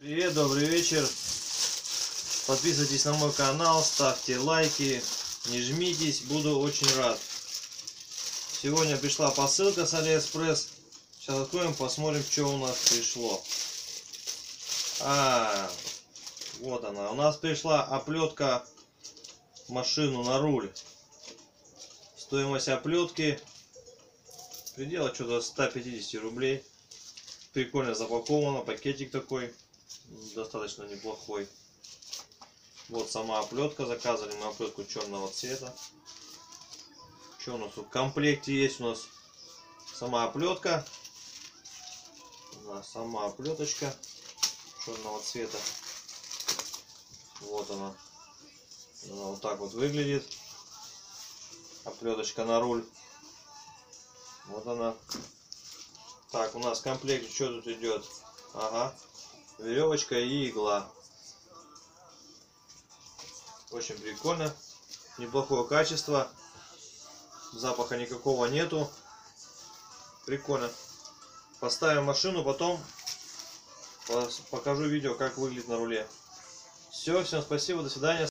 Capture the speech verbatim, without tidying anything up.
Привет, добрый вечер. Подписывайтесь на мой канал, ставьте лайки, не жмитесь, буду очень рад. Сегодня пришла посылка с Алиэкспресс. Сейчас откроем, посмотрим, что у нас пришло. А, вот она. У нас пришла оплетка в машину на руль. Стоимость оплетки предела что-то сто пятьдесят рублей. Прикольно запаковано, пакетик такой достаточно неплохой. Вот сама оплетка, заказали мы оплетку черного цвета. Что у нас тут в комплекте есть? У нас сама оплетка, да, сама оплеточка черного цвета. Вот она. Она вот так вот выглядит. Оплеточка на руль. Вот она. Так, у нас в комплекте что тут идет? Ага, веревочка и игла. Очень прикольно, неплохое качество, запаха никакого нету. Прикольно. Поставим машину, потом покажу видео, как выглядит на руле. Все, всем спасибо, до свидания.